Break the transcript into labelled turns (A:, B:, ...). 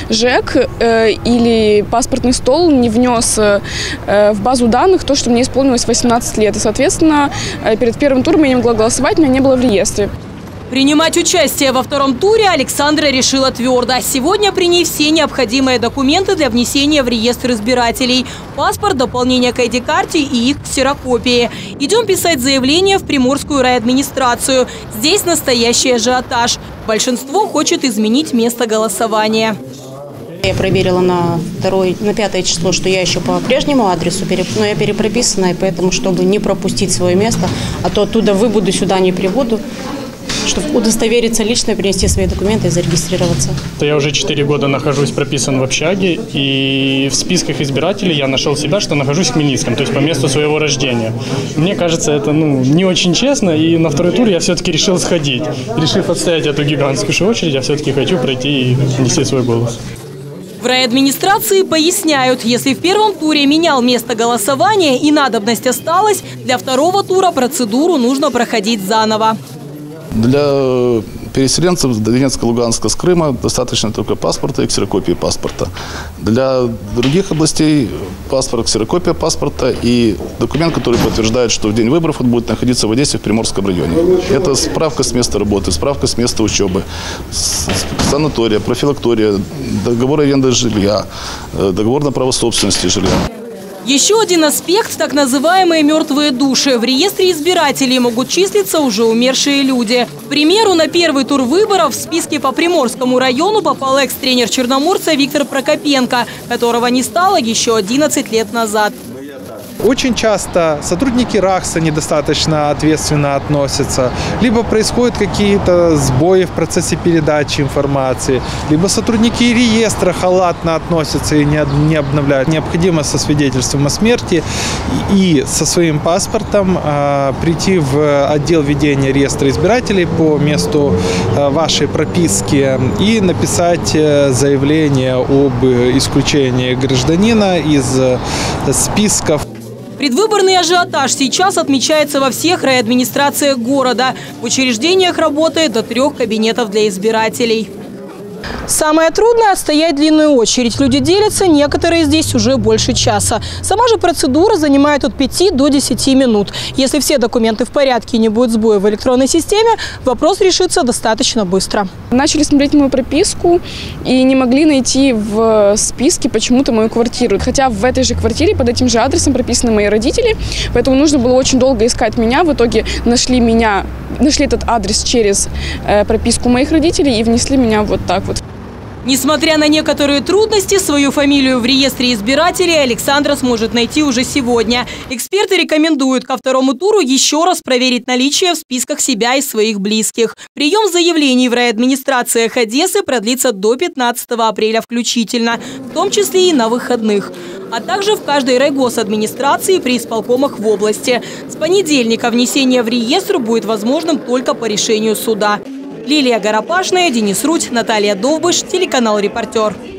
A: ЖЭК или паспортный стол не внес в базу данных то, что мне исполнилось 18 лет. И, соответственно, перед первым туром я не могла голосовать, меня не было в реестре.
B: Принимать участие во втором туре Александра решила твердо. Сегодня при ней все необходимые документы для внесения в реестр избирателей. Паспорт, дополнение к ID-карте и их ксерокопии. Идем писать заявление в Приморскую райадминистрацию. Здесь настоящий ажиотаж. Большинство хочет изменить место голосования.
C: Я проверила на 5 число, что я еще по прежнему адресу, но я перепрописана, и поэтому, чтобы не пропустить свое место, а то оттуда выбуду, сюда не прибуду, чтобы удостовериться лично, принести свои документы и зарегистрироваться.
D: Я уже 4 года нахожусь прописан в общаге, и в списках избирателей я нашел себя, что нахожусь в Хмельницком, то есть по месту своего рождения. Мне кажется, это не очень честно, и на второй тур я все-таки решил сходить. Решив отстоять эту гигантскую очередь, я все-таки хочу пройти и внести свой голос.
B: В райадминистрации поясняют, если в первом туре менял место голосования и надобность осталась, для второго тура процедуру нужно проходить заново.
E: Для переселенцев Донецка, Луганска, с Крыма достаточно только паспорта и ксерокопии паспорта. Для других областей паспорт, ксерокопия паспорта и документ, который подтверждает, что в день выборов он будет находиться в Одессе в Приморском районе. Это справка с места работы, справка с места учебы, санатория, профилактория, договор аренды жилья, договор на право собственности жилья.
B: Еще один аспект – так называемые мертвые души. В реестре избирателей могут числиться уже умершие люди. К примеру, на первый тур выборов в списке по Приморскому району попал экс-тренер Черноморца Виктор Прокопенко, которого не стало еще 11 лет назад.
F: Очень часто сотрудники РАХСа недостаточно ответственно относятся, либо происходят какие-то сбои в процессе передачи информации, либо сотрудники реестра халатно относятся и не обновляют. Необходимо со свидетельством о смерти и со своим паспортом прийти в отдел ведения реестра избирателей по месту вашей прописки и написать заявление об исключении гражданина из списков.
B: Предвыборный ажиотаж сейчас отмечается во всех райадминистрациях города. В учреждениях работает до 3 кабинетов для избирателей. Самое трудное – отстоять длинную очередь. Люди делятся, некоторые здесь уже больше часа. Сама же процедура занимает от 5 до 10 минут. Если все документы в порядке и не будет сбоя в электронной системе, вопрос решится достаточно быстро.
A: Начали смотреть мою прописку и не могли найти в списке почему-то мою квартиру. Хотя в этой же квартире под этим же адресом прописаны мои родители, поэтому нужно было очень долго искать меня. В итоге нашли этот адрес через прописку моих родителей и внесли меня вот так вот.
B: Несмотря на некоторые трудности, свою фамилию в реестре избирателей Александра сможет найти уже сегодня. Эксперты рекомендуют ко второму туру еще раз проверить наличие в списках себя и своих близких. Прием заявлений в райадминистрациях Одессы продлится до 15 апреля включительно, в том числе и на выходных. А также в каждой райгосадминистрации при исполкомах в области. С понедельника внесение в реестр будет возможным только по решению суда. Лилия Горопашная, Денис Рудь, Наталья Довбыш, телеканал «Репортер».